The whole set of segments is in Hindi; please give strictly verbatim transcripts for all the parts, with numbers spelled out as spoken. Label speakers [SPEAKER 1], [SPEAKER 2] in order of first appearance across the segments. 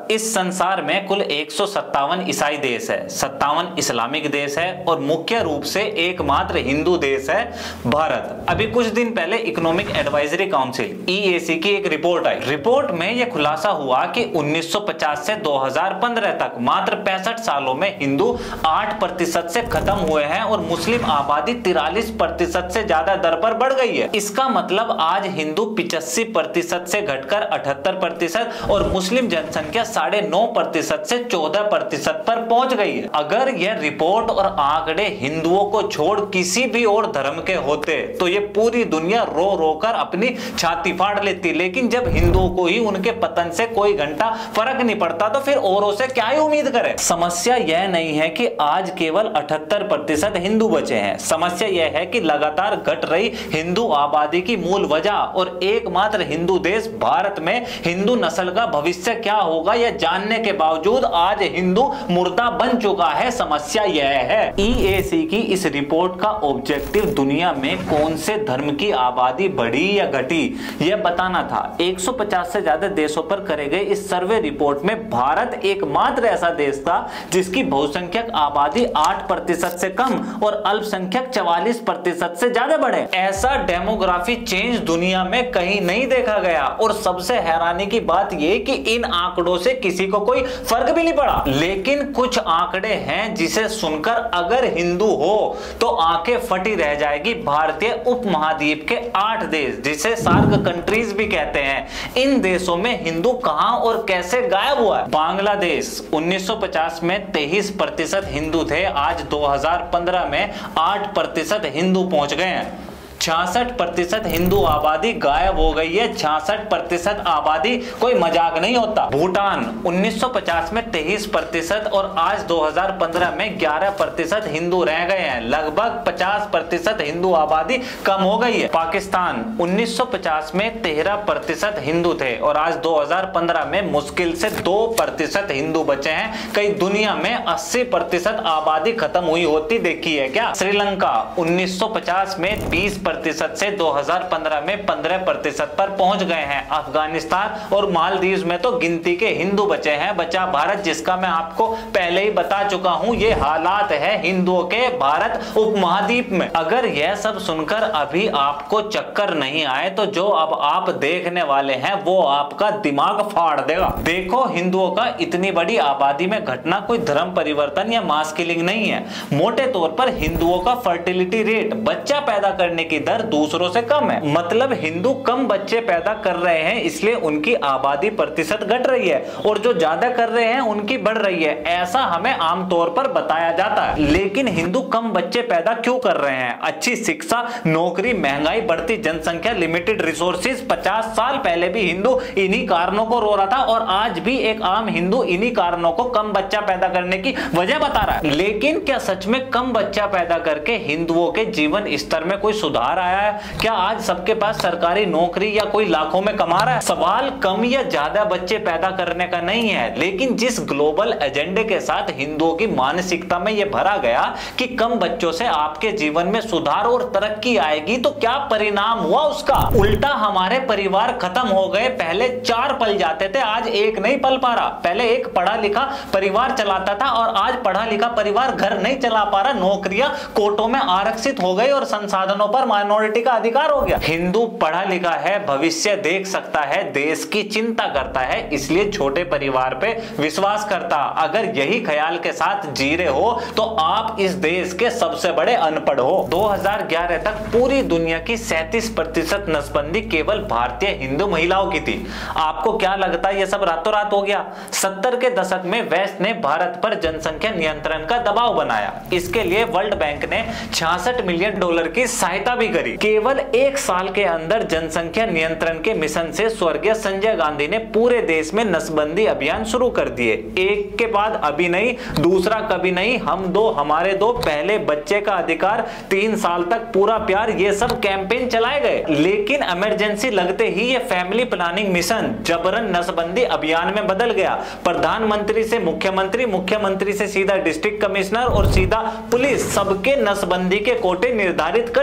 [SPEAKER 1] भारत। इस संसार में कुल एक सौ सत्तावन ईसाई देश है, सत्तावन इस्लामिक देश है और मुख्य रूप से एकमात्र हिंदू देश है भारत। अभी कुछ दिन पहले economic advisory council E A C की एक रिपोर्ट आई। रिपोर्ट में यह खुलासा हुआ कि उन्नीस सौ पचास से दो हज़ार पंद्रह तक मात्र पैंसठ सालों में हिंदू आठ प्रतिशत से खत्म हुए हैं और मुस्लिम आबादी तिरालीस प्रतिशत से ज्यादा दर पर बढ़ गई है। इसका मतलब आज हिंदू पिचासी प्रतिशत से घटकर अठहत्तर प्रतिशत और मुस्लिम जनसंख्या साढ़े नौ प्रतिशत से चौदह प्रतिशत पर पहुंच गई है। अगर यह रिपोर्ट और आंकड़े हिंदुओं को छोड़ किसी भी और धर्म के होते तो ये पूरी दुनिया रो रो कर अपनी छाती फाड़ लेती, लेकिन जब हिंदुओं को ही उनके पतन से कोई घंटा फर्क नहीं पड़ता तो फिर औरों से क्या ही उम्मीद करें। समस्या यह नहीं है कि आज केवल अठहत्तर प्रतिशत हिंदू बचे हैं, समस्या यह है कि लगातार घट रही हिंदू आबादी की मूल वजह और एकमात्र हिंदू देश भारत में हिंदू नस्ल का भविष्य क्या होगा यह जानने के बावजूद आज हिंदू मुर्दा बन चुका है। समस्या यह है ई ए सी की इस रिपोर्ट का ऑब्जेक्टिव दुनिया में कौन से धर्म की आबादी बढ़ी या घटी यह बताना था। एक सौ पचास से ज्यादा देशों पर करे गए इस सर्वे रिपोर्ट में भारत एकमात्र ऐसा देश था जिसकी बहुसंख्यक आबादी आठ प्रतिशत से कम और अल्पसंख्यक चवालीस प्रतिशत से ज्यादा बढ़े। ऐसा डेमोग्राफी चेंज दुनिया में कहीं नहीं देखा गया और सबसे हैरानी की बात यह कि इन आंकड़ों से किसी को कोई फर्क भी नहीं पड़ा। लेकिन कुछ आंकड़े हैं जिसे सुनकर अगर हिंदू हो तो आंखें फटी रह जाएगी। भारतीय उपमहाद्वीप के आठ देश जिसे सार्क कंट्रीज भी कहते हैं, इन देशों में हिंदू कहां और कैसे गायब हुआ है। बांग्लादेश उन्नीस सौ पचास में तेईस प्रतिशत हिंदू थे, आज दो हज़ार पंद्रह में आठ प्रतिशत हिंदू पहुंच गए हैं। छियासठ प्रतिशत हिंदू आबादी गायब हो गई है। छियासठ प्रतिशत आबादी कोई मजाक नहीं होता। भूटान उन्नीस सौ पचास में तेईस प्रतिशत और आज दो हज़ार पंद्रह में ग्यारह प्रतिशत हिंदू रह गए हैं। लगभग पचास प्रतिशत हिंदू आबादी कम हो गई है। पाकिस्तान उन्नीस सौ पचास में तेरह प्रतिशत हिंदू थे और आज दो हज़ार पंद्रह में मुश्किल से दो प्रतिशत हिंदू बचे हैं। कई दुनिया में अस्सी प्रतिशत आबादी खत्म हुई होती देखी है क्या। श्रीलंका उन्नीस सौ पचास में बीस प्रतिशत से दो हज़ार पंद्रह में पंद्रह प्रतिशत पर पहुंच गए हैं। अफगानिस्तान और मालदीव में तो गिनती के हिंदू बचे हैं। बचा भारत जिसका मैं आपको पहले ही बता चुका हूं। ये हालात है हिंदुओं के भारत उपमहाद्वीप में। अगर यह सब सुनकर अभी आपको चक्कर नहीं आए तो जो अब आप देखने वाले हैं वो आपका दिमाग फाड़ देगा। देखो, हिंदुओं का इतनी बड़ी आबादी में घटना कोई धर्म परिवर्तन या मास किलिंग नहीं है। मोटे तौर पर हिंदुओं का फर्टिलिटी रेट, बच्चा पैदा करने की दर दूसरों से कम है। मतलब हिंदू कम बच्चे पैदा कर रहे हैं इसलिए उनकी आबादी प्रतिशत घट रही है और जो ज्यादा कर रहे हैं उनकी बढ़ रही है, ऐसा हमें आमतौर पर बताया जाता है। लेकिन हिंदू कम बच्चे पैदा क्यों कर रहे हैं? अच्छी शिक्षा, नौकरी, महंगाई, बढ़ती जनसंख्या, लिमिटेड रिसोर्सेज। पचास साल पहले भी हिंदू इन्हीं कारणों को रो रहा था और आज भी एक आम हिंदू इन्हीं कारणों को कम बच्चा पैदा करने की वजह बता रहा है। लेकिन क्या सच में कम बच्चा पैदा करके हिंदुओं के जीवन स्तर में कोई सुधार आया है? क्या आज सबके पास सरकारी नौकरी या कोई लाखों में कमा रहा है? सवाल कम या ज्यादा बच्चे पैदा करने का नहीं है, लेकिन जिस ग्लोबल एजेंडे के साथ हिंदुओं की मानसिकता में यह भरा गया कि कम बच्चों से आपके जीवन में सुधार और तरक्की आएगी, तो क्या परिणाम हुआ उसका? उल्टा हमारे परिवार खत्म हो गए। पहले चार पल जाते थे, आज एक नहीं पल पा रहा। पहले एक पढ़ा लिखा परिवार चलाता था और आज पढ़ा लिखा परिवार घर नहीं चला पा रहा। नौकरियां कोटों में आरक्षित हो गई और संसाधनों पर माइनॉरिटी का अधिकार हो गया। हिंदू पढ़ा लिखा है, भविष्य देख सकता है, देश की चिंता करता है, इसलिए छोटे परिवार पे विश्वास करता। अगर यही ख्याल के साथ जी रहे हो तो आप इस देश के सबसे बड़े अनपढ़ हो। दो हज़ार ग्यारह तक पूरी दुनिया की सैंतीस प्रतिशत नसबंदी केवल भारतीय हिंदू महिलाओं की थी। आपको क्या लगता है ये सब रातों रात हो गया? सत्तर के दशक में वेस्ट ने भारत पर जनसंख्या नियंत्रण का दबाव बनाया। इसके लिए वर्ल्ड बैंक ने छियासठ मिलियन डॉलर की सहायता भी करी। केवल एक साल के अंदर जनसंख्या नियंत्रण के मिशन से स्वर्गीय संजय गांधी ने पूरे देश में नसबंदी अभियान शुरू कर दिए। एक के बाद अभी नहीं, दूसरा कभी नहीं, हम दो हमारे दो, पहले बच्चे का अधिकार, तीन साल तक पूरा प्यार, ये सब कैंपेन चलाए गए। लेकिन इमरजेंसी लगते ही ये फैमिली प्लानिंग मिशन जबरन नसबंदी अभियान में बदल गया। प्रधानमंत्री से मुख्यमंत्री, मुख्यमंत्री से सीधा डिस्ट्रिक्ट कमिश्नर और सीधा पुलिस, सबके नसबंदी के कोटे निर्धारित कर दिए।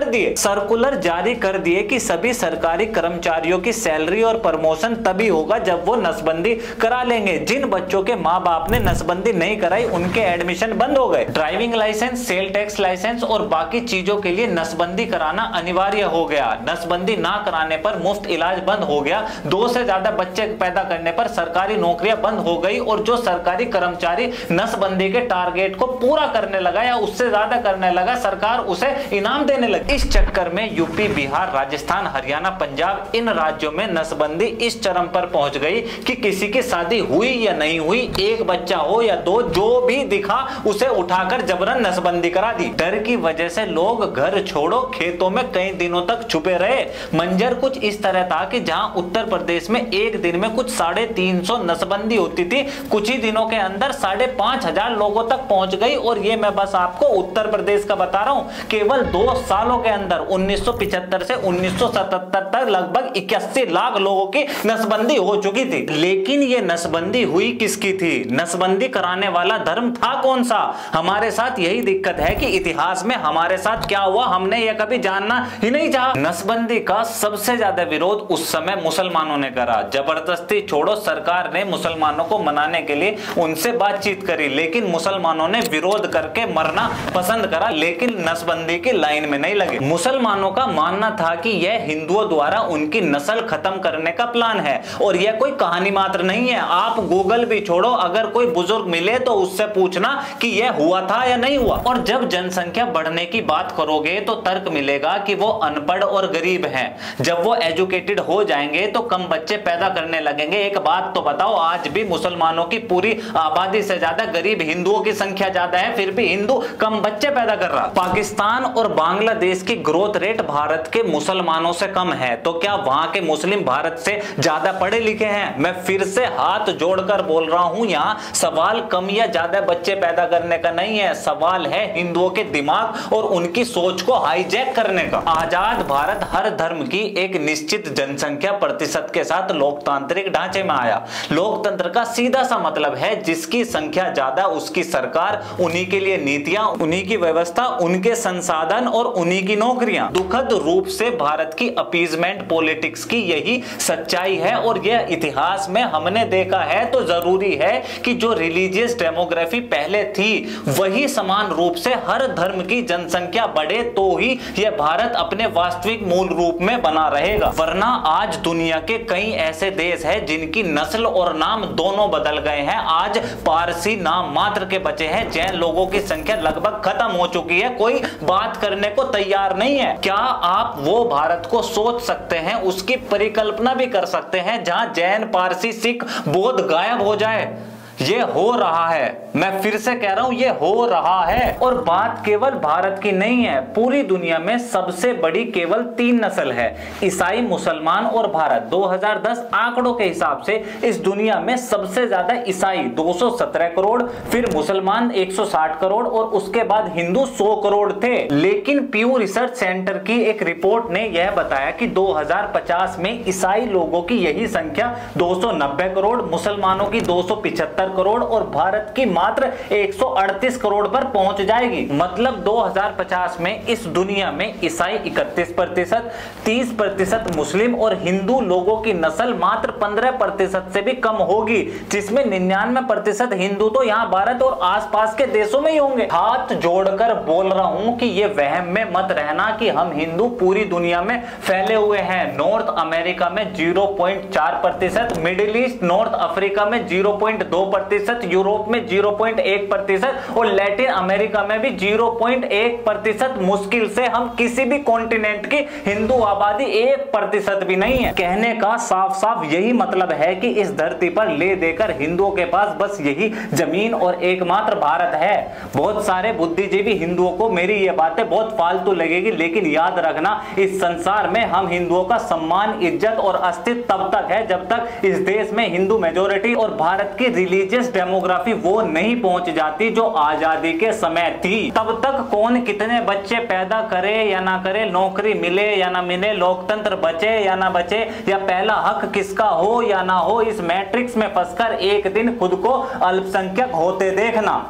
[SPEAKER 1] सर्कुलर जारी कर दिए कि सभी सरकारी कर्मचारियों की सैलरी और प्रमोशन तभी होगा जब वो नसबंदी करा लेंगे। जिन बच्चों के माँ बाप ने नसबंदी नहीं कराई उनके एडमिशन बंद हो गए। Driving licence, sale tax licence और बाकी चीजों के लिए नसबंदी कराना अनिवार्य हो गया। नसबंदी ना कराने पर मुफ्त इलाज बंद हो गया। दो से ज्यादा बच्चे पैदा करने पर सरकारी नौकरियां बंद हो गई और जो सरकारी कर्मचारी नसबंदी के टारगेट को पूरा करने लगा या उससे ज्यादा करने लगा, सरकार उसे इनाम देने लगी। इस चक्कर में यूपी, बिहार, राजस्थान, हरियाणा, पंजाब, इन राज्यों में नसबंदी इस चरम पर पहुंच गई कि किसी की शादी हुई या नहीं हुई, एक बच्चा हो या दो, जो भी दिखा उसे उठाकर जबरन नसबंदी करा दी। डर की वजह से लोग घर छोड़ो खेतों में कई दिनों तक छुपे रहे। मंजर कुछ इस तरह था कि जहां उत्तर प्रदेश में एक दिन में कुछ साढ़े तीन सौ नसबंदी होती थी, कुछ ही दिनों के अंदर साढ़े पांच हजार लोगों तक पहुंच गई। और ये मैं बस आपको उत्तर प्रदेश का बता रहा हूं। केवल दो सालों के अंदर उन्नीस सौ पिछहत्तर से उन्नीस सौ सतहत्तर तक लगभग इक्यासी लाख लोगों की नसबंदी हो चुकी थी। लेकिन ये नसबंदी हुई किसकी थी? नसबंदी कराने वाला धर्म था कौन सा? हमारे साथ यही दिक्कत है कि इतिहास में हमारे साथ क्या हुआ हमने यह कभी जानना ही नहीं चाहा। नसबंदी का सबसे ज्यादा विरोध उस समय मुसलमानों ने करा। जबरदस्ती छोड़ो, सरकार ने मुसलमानों को मनाने के लिए उनसे बातचीत करी, लेकिन मुसलमानों ने विरोध करके मरना पसंद करा, लेकिन नसबंदी की लाइन में नहीं लगे। मुसलमानों का मानना था कि यह हिंदुओं द्वारा उनकी नस्ल खत्म करने का प्लान है और यह कोई कहानी मात्र नहीं है। आप गूगल भी छोड़ो, अगर कोई बुजुर्ग मिले तो उससे पूछना कि यह हुआ था या नहीं हुआ। और जब जनसंख्या बढ़ने की बात करोगे तो तर्क मिलेगा कि वो अनपढ़ और गरीब हैं। जब वो एजुकेटेड हो जाएंगे तो कम बच्चे पैदा करने लगेंगे। एक बात तो बताओ, आज भी मुसलमानों की पूरी आबादी से ज्यादा गरीब हिंदुओं की संख्या ज्यादा है, फिर भी हिंदू कम बच्चे पैदा कर रहा। पाकिस्तान और बांग्लादेश की ग्रोथ रेट भारत के मुसलमानों से कम है, तो क्या वहां के मुस्लिम भारत से ज्यादा पढ़े लिखे हैं? मैं फिर से हाथ जोड़कर बोल रहा हूं, यहां सवाल कम या ज्यादा बच्चे पैदा करने का नहीं है, सवाल है हिंदुओं के दिमाग और उनकी सोच को हाईजैक करने का। आजाद भारत हर धर्म की एक निश्चित जनसंख्या प्रतिशत के साथ लोकतांत्रिक ढांचे में आया। लोकतंत्र का सीधा सा मतलब है जिसकी संख्या ज्यादा उसकी सरकार, उन्हीं के लिए नीतियां, उन्हीं की व्यवस्था, उनके संसाधन और उन्हीं की नौकरियां। दुखद रूप से भारत की अपीजमेंट पॉलिटिक्स की यही सच्चाई है और यह इतिहास में हमने देखा है। तो जरूरी है कि जो रिलीजियस डेमोग्राफी पहले थी वही समान रूप से हर धर्म की जनसंख्या बढ़े तो ही यह भारत अपने वास्तविक मूल रूप में बना रहेगा। वरना आज दुनिया के कई ऐसे देश हैं जिनकी नस्ल और नाम दोनों बदल गए हैं। आज पारसी नाम मात्र के बचे हैं। जैन लोगों की संख्या लगभग खत्म हो चुकी है, कोई बात करने को तैयार नहीं है। क्या आप वो भारत को सोच सकते हैं, उसकी परिकल्पना भी कर सकते हैं जहां जैन, पारसी, सिख, बौद्ध गायब हो जाए? ये हो रहा है, मैं फिर से कह रहा हूं, ये हो रहा है। और बात केवल भारत की नहीं है, पूरी दुनिया में सबसे बड़ी केवल तीन नस्ल है, ईसाई, मुसलमान और भारत। दो हज़ार दस आंकड़ों के हिसाब से इस दुनिया में सबसे ज्यादा ईसाई दो सौ सत्रह करोड़, फिर मुसलमान एक सौ साठ करोड़ और उसके बाद हिंदू सौ करोड़ थे। लेकिन प्यू रिसर्च सेंटर की एक रिपोर्ट ने यह बताया कि दो हज़ार पचास में ईसाई लोगों की यही संख्या दो सौ नब्बे करोड़, मुसलमानों की दो सौ पिछहत्तर करोड़ और भारत की मात्र एक सौ अड़तीस करोड़ पर पहुंच जाएगी। मतलब दो हज़ार पचास में इस दुनिया में ईसाई इकतीस प्रतिशत, तीस प्रतिशत मुस्लिम और हिंदू लोगों की नस्ल मात्र पंद्रह प्रतिशत से भी कम होगी, जिसमें निन्यानवे प्रतिशत हिंदू तो यहां भारत और आसपास के देशों में ही होंगे। हाथ जोड़कर बोल रहा हूं कि यह वहम में मत रहना कि हम हिंदू पूरी दुनिया में फैले हुए हैं। नॉर्थ अमेरिका में ज़ीरो पॉइंट चार प्रतिशत, मिडिल ईस्ट, नॉर्थ अफ्रीका में ज़ीरो पॉइंट दो प्रतिशत, यूरोप में ज़ीरो पॉइंट एक प्रतिशत और लैटिन अमेरिका में भी ज़ीरो पॉइंट एक प्रतिशत। मुश्किल से हम किसी भी कॉन्टिनेंट की हिंदू आबादी एक प्रतिशत भी नहीं है। कहने का साफ साफ यही मतलब है कि इस धरती पर ले देकर हिंदुओं के पास बस यही जमीन और एकमात्र भारत है। बहुत सारे बुद्धिजीवी हिंदुओं को मेरी ये बातें बहुत फालतू लगेगी, लेकिन याद रखना, इस संसार में हम हिंदुओं का सम्मान, इज्जत और अस्तित्व तब तक है जब तक इस देश में हिंदू मेजोरिटी और भारत की रिलीजियस डेमोग्राफी वो नहीं पहुंच जाती जो आजादी के समय थी। तब तक कौन कितने बच्चे पैदा करे या ना करे, नौकरी मिले या ना मिले, लोकतंत्र बचे या ना बचे, या पहला हक किसका हो या ना हो, इस मैट्रिक्स में फंसकर एक दिन खुद को अल्पसंख्यक होते देखना।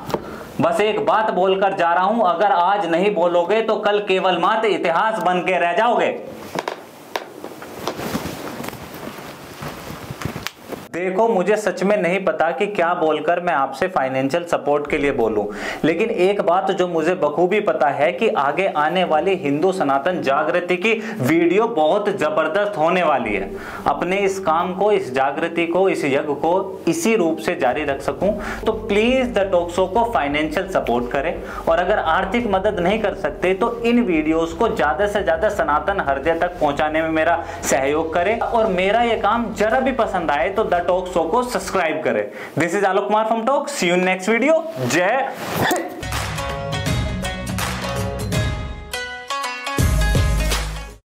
[SPEAKER 1] बस एक बात बोलकर जा रहा हूं, अगर आज नहीं बोलोगे तो कल केवल मात्र इतिहास बन के रह जाओगे। देखो, मुझे सच में नहीं पता कि क्या बोलकर मैं आपसे फाइनेंशियल सपोर्ट के लिए बोलूं, लेकिन एक बात जो मुझे बखूबी पता है कि आगे आने वाली हिंदू सनातन जागृति की वीडियो बहुत जबरदस्त होने वाली है। अपने इस काम को, इस जागृति को, इस यज्ञ को इसी रूप से जारी रख सकूं तो प्लीज द टॉक शो को फाइनेंशियल सपोर्ट करें, और अगर आर्थिक मदद नहीं कर सकते तो इन वीडियोस को ज्यादा से ज्यादा सनातन हृदय तक पहुंचाने में मेरा सहयोग करें, और मेरा यह काम जरा भी पसंद आए तो टॉक शो को सब्सक्राइब करें। This is Alok Kumar from talk. See you in next video. जय